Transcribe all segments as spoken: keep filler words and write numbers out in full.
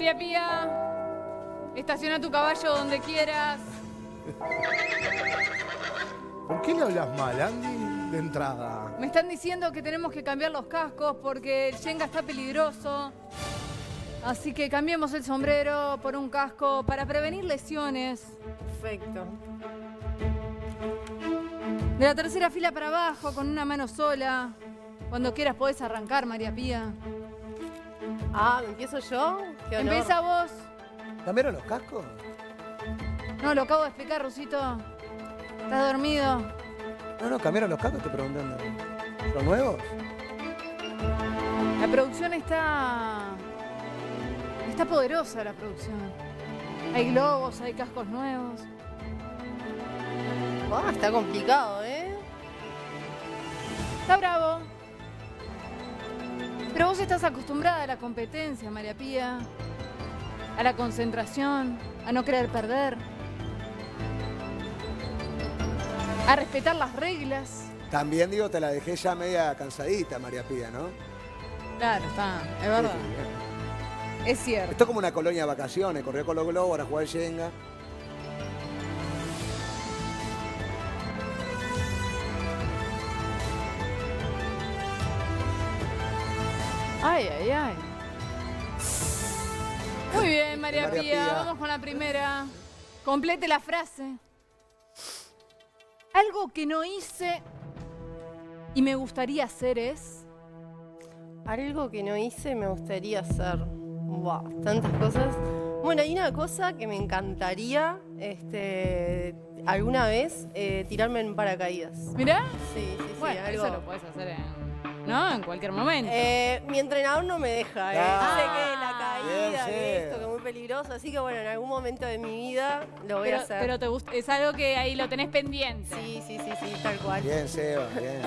María Pía, estaciona tu caballo donde quieras. ¿Por qué le hablas mal, Andy, de entrada? Me están diciendo que tenemos que cambiar los cascos porque el Shenga está peligroso. Así que cambiemos el sombrero por un casco para prevenir lesiones. Perfecto. De la tercera fila para abajo, con una mano sola. Cuando quieras podés arrancar, María Pía. Ah, ¿empiezo yo? Qué honor. Empieza vos. ¿Cambiaron los cascos? No, lo acabo de explicar, Rusito. ¿Estás dormido? No, no, cambiaron los cascos, estoy preguntando. ¿Son nuevos? La producción está... Está poderosa la producción. Hay globos, hay cascos nuevos. Ah, está complicado, ¿eh? Está bravo. Pero vos estás acostumbrada a la competencia, María Pía. A la concentración, a no querer perder. A respetar las reglas. También, digo, te la dejé ya media cansadita, María Pía, ¿no? Claro, está, es verdad. Sí, sí. Es cierto. Esto es como una colonia de vacaciones, corrió con los globos, ahora jugar Shenga. Ay, ay, ay. Muy bien, María, María Pía. Pía. Vamos con la primera. Complete la frase. Algo que no hice y me gustaría hacer es... Algo que no hice me gustaría hacer. Buah, tantas cosas. Bueno, hay una cosa que me encantaría este, alguna vez eh, tirarme en paracaídas. ¿Mirá? Sí, sí, sí. Bueno, algo. eso lo puedes hacer en, ¿no? En cualquier momento. Eh, mi entrenador no me deja, ¿eh? Ah, Dice que la caída, bien, sí. que esto, que es muy peligroso. Así que bueno, en algún momento de mi vida lo voy pero, a hacer. pero te gusta, es algo que ahí lo tenés pendiente. Sí, sí, sí, sí, tal cual. Bien, Seba, bien.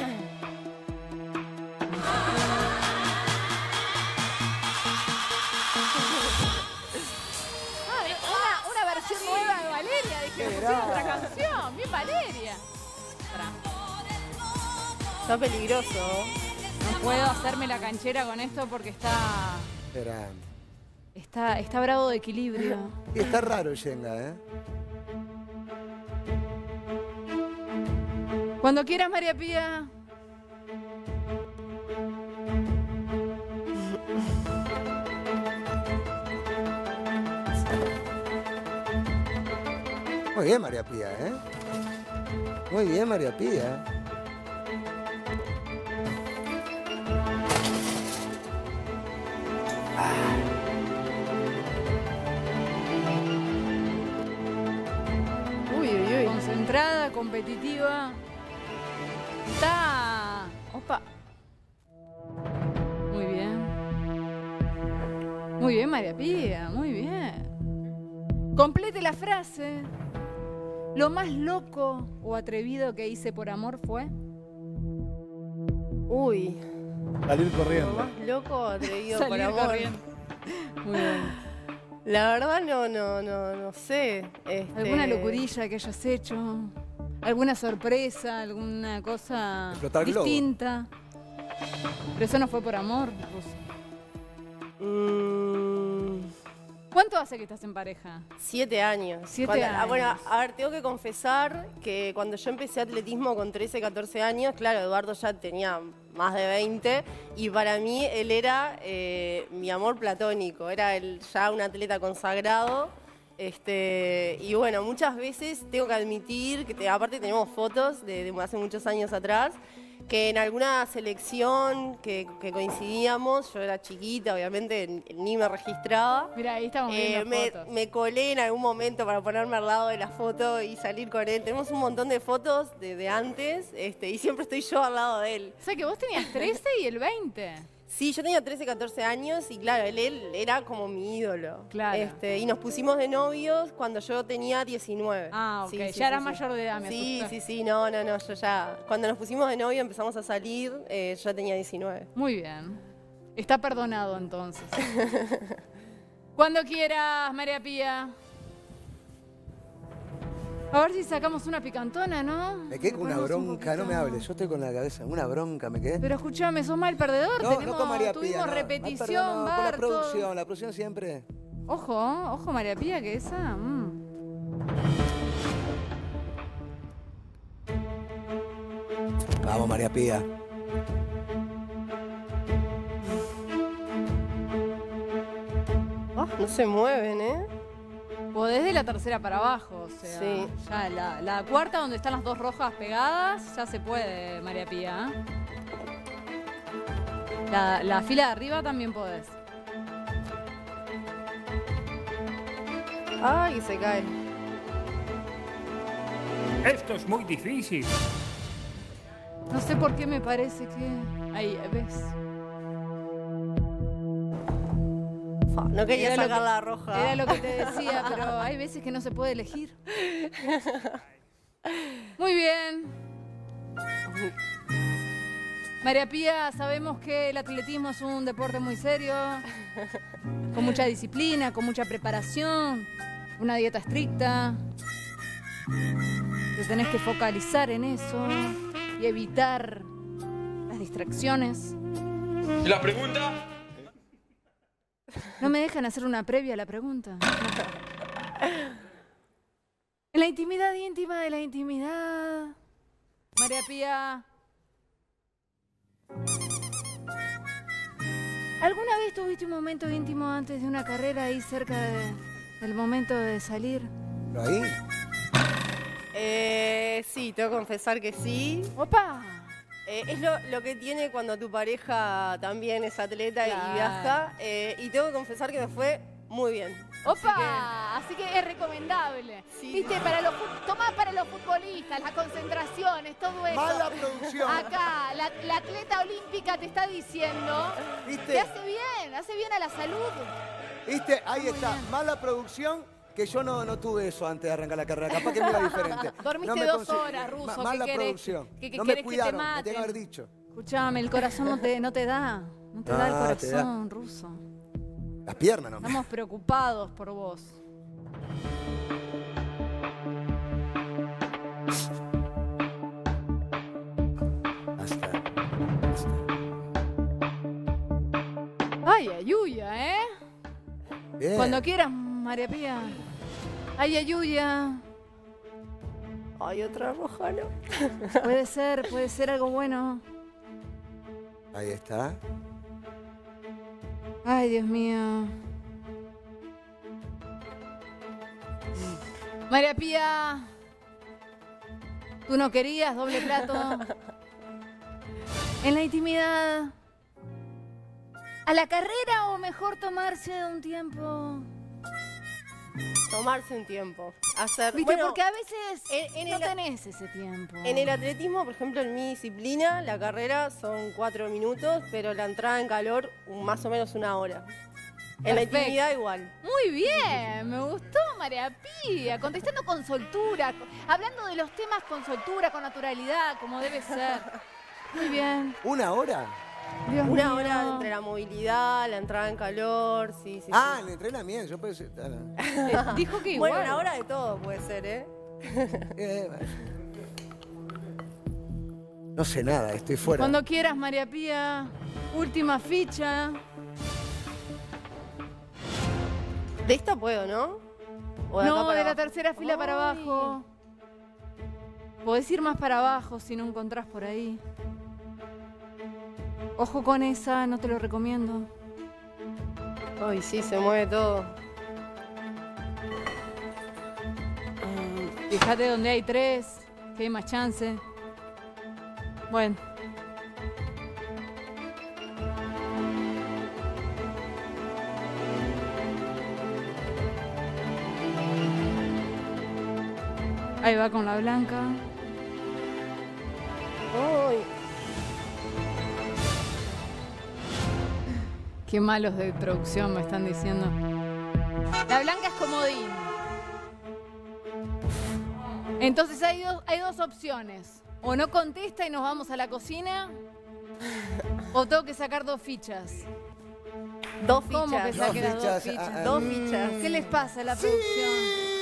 Ah, una, una versión nueva de Valeria. Dije, Qué pusieron otra grave. canción. Bien Valeria. Pará. Está peligroso. No puedo hacerme la canchera con esto porque está... Era... Está, está bravo de equilibrio. Y está raro el Shenga, ¿eh? Cuando quieras, María Pía. Muy bien, María Pía, ¿eh? Muy bien, María Pía. Uy, uy, uy. Concentrada, competitiva. Está... Opa. Muy bien. Muy bien, María Pía. Muy bien. Complete la frase. Lo más loco o atrevido que hice por amor fue... Uy. Salir Lo corriendo. más loco, atrevido por Salir amor. corriendo. Muy bien. La verdad no, no, no, no sé. Este... ¿Alguna locurilla que hayas hecho? ¿Alguna sorpresa? ¿Alguna cosa Explotar globo. distinta? Pero eso no fue por amor, Ruso. Mm, ¿Cuánto hace que estás en pareja? siete años. Siete Cuando- años. ah, Bueno, a ver, tengo que confesar que cuando yo empecé atletismo con trece, catorce años, claro, Eduardo ya tenía más de veinte y para mí él era eh, mi amor platónico, era el, ya un atleta consagrado. Este, y bueno, muchas veces tengo que admitir que te- aparte tenemos fotos de, de hace muchos años atrás, que en alguna selección que, que coincidíamos, yo era chiquita, obviamente ni me registraba. Mira, ahí estamos Eh, viendo me, fotos. me colé en algún momento para ponerme al lado de la foto y salir con él. Tenemos un montón de fotos de, de antes este, y siempre estoy yo al lado de él. O sea que vos tenías trece y el veinte. Sí, yo tenía trece, catorce años y claro, él, él era como mi ídolo. Claro. Este, y nos pusimos de novios cuando yo tenía diecinueve. Ah, ok. Sí, sí, ya era sí, sí. mayor de edad, me Sí, asusté. sí, sí, no, no, no, yo ya. Cuando nos pusimos de novio empezamos a salir, eh, yo ya tenía diecinueve. Muy bien. Está perdonado entonces. Cuando quieras, María Pía. A ver si sacamos una picantona, ¿no? Me quedé con una Ponemos un bronca, no me poquito. hables. Yo estoy con la cabeza, una bronca me quedé. Pero escuchame, sos mal perdedor. No, Tenemos, no con María Pía. tuvimos no. repetición, Ay, perdón, no, con la bar, todo. producción, la producción siempre Ojo, ojo María Pía, que esa... mm. Vamos, María Pía. Ah, no se mueven, ¿eh? Podés de la tercera para abajo, o sea, Sí. ya la, la cuarta donde están las dos rojas pegadas, ya se puede, María Pía. ¿eh? La, la fila de arriba también podés. Ay, se cae. Esto es muy difícil. No sé por qué me parece que... Ahí, ¿ves? Fa, no quería Era lo sacar que- la roja. Era lo que te decía, pero hay veces que no se puede elegir. Muy bien. María Pía, sabemos que el atletismo es un deporte muy serio, con mucha disciplina, con mucha preparación, una dieta estricta. Te tenés que focalizar en eso y evitar las distracciones. ¿Y la pregunta? No me dejan hacer una previa a la pregunta. En la intimidad íntima de la intimidad. María Pía. ¿Alguna vez tuviste un momento íntimo antes de una carrera ahí cerca de- del momento de salir? ¿Pero ahí? Eh, sí, tengo que confesar que sí. ¡Opa! Eh, es lo, lo que tiene cuando tu pareja también es atleta Claro. y viaja. eh, y tengo que confesar que me fue muy bien. ¡Opa! Así que, es recomendable. Sí. Viste, para los, fu- tomá para los futbolistas, las concentraciones, todo eso. Mala producción. Acá, la, la atleta olímpica te está diciendo. Te ¿Viste? hace bien, hace bien a la salud. ¿Viste? Ahí Muy está. bien. Mala producción, que yo no, no tuve eso antes de arrancar la carrera. Capaz que me iba diferente. Dormiste No me dos consegui- horas, Ruso, Ma- ¿qué Mala querés? producción. ¿Qué- qué no querés me que te cuidaron, me maten? tengo que haber dicho. Escuchame, el corazón no te, no te da. No te da el Ah, te da. corazón, Ruso. Las piernas no me. Estamos preocupados por vos. Basta, basta. Ay, ayuya, ¿eh? Bien. Cuando quieras, María Pía. Ay, ayuya. Ay, otra roja, ¿no? Puede ser, puede ser algo bueno. Ahí está. Ay, Dios mío. María Pía. ¿Tú no querías doble plato? En la intimidad. ¿A la carrera o mejor tomarse un tiempo? Tomarse un tiempo. Hacer. Viste, bueno, porque a veces en- en no el- tenés ese tiempo. En el atletismo, por ejemplo, en mi disciplina, la carrera son cuatro minutos, pero la entrada en calor un- más o menos una hora. En la Perfecto. intimidad igual. Muy bien, me gustó María Pía, contestando con soltura, co- hablando de los temas con soltura, con naturalidad, como debe ser. Muy bien. ¿Una hora? Dios Una mío. hora entre la movilidad, la entrada en calor, sí, sí. Ah, sí. el entrenamiento. Yo pensé. ah, no. Eh, dijo que igual. Bueno, una hora de todo puede ser, ¿eh? Eh, bueno. No sé nada, estoy fuera. Cuando quieras, María Pía. Última ficha. De esta puedo, ¿no? O acá No, para de la abajo. tercera fila para Ay. abajo. Podés ir más para abajo si no encontrás por ahí. Ojo con esa, no te lo recomiendo. Ay, sí, se mueve todo. Fíjate donde hay tres, que hay más chance. Bueno. Ahí va con la blanca. Ay, Qué malos de producción me están diciendo. La blanca es comodín. Entonces hay dos, hay dos opciones. O no contesta y nos vamos a la cocina. O tengo que sacar dos fichas. dos ¿Cómo que fichas. saque las dos fichas, fichas? ah, ah, Dos mm. fichas. ¿Qué les pasa a la producción?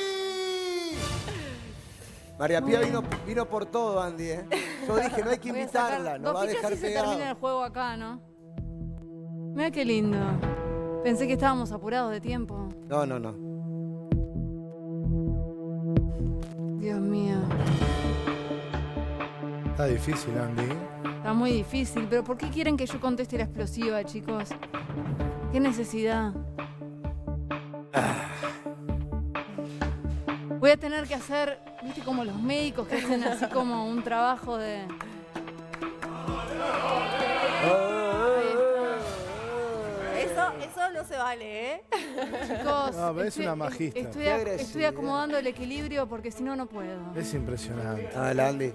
María Pía vino, vino por todo, Andy. ¿eh? Yo dije, no hay que Voy a sacar invitarla, no dos va a fichas dejar y se termina el pegado. juego acá, ¿no? Mira qué lindo. Pensé que estábamos apurados de tiempo. No, no, no. Dios mío. Está difícil, Andy. Está muy difícil, pero ¿por qué quieren que yo conteste la explosiva, chicos? ¿Qué necesidad? Voy a tener que hacer, viste, como los médicos que hacen así como un trabajo de... Eso, eso no se vale, ¿eh? Chicos, No, pero es una magistra. Estoy, Qué ac- agresividad. estoy acomodando el equilibrio porque si no, no puedo. Es impresionante. Ah, la Andy.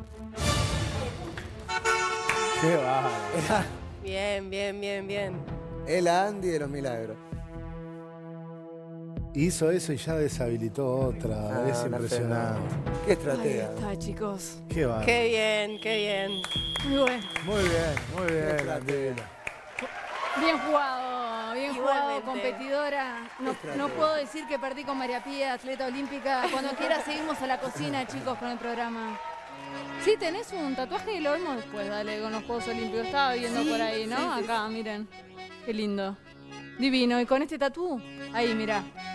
Qué bárbaro. Era, Bien, bien, bien, bien. es la Andy de los milagros. Hizo eso y ya deshabilitó otra. Ah, es una impresionante. fenómeno. Qué Ahí estratega. está, chicos. Qué bárbaro. Qué bien, qué bien. Muy bueno. Muy bien, muy bien, estratega. Andela. Bien jugado, bien jugado, Igualmente. competidora. No, no puedo decir que perdí con María Pía, atleta olímpica. Cuando quiera seguimos a la cocina, chicos, con el programa. Sí, tenés un tatuaje y lo vemos después, dale, con los Juegos Olímpicos. Estaba viendo por ahí, ¿no? Acá, miren. Qué lindo. Divino. Y con este tatú, ahí, mirá.